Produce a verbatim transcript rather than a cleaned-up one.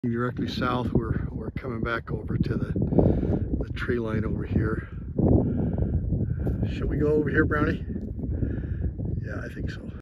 Directly south, we're, we're coming back over to the, the tree line over here. Should we go over here, Brownie? Yeah, I think so.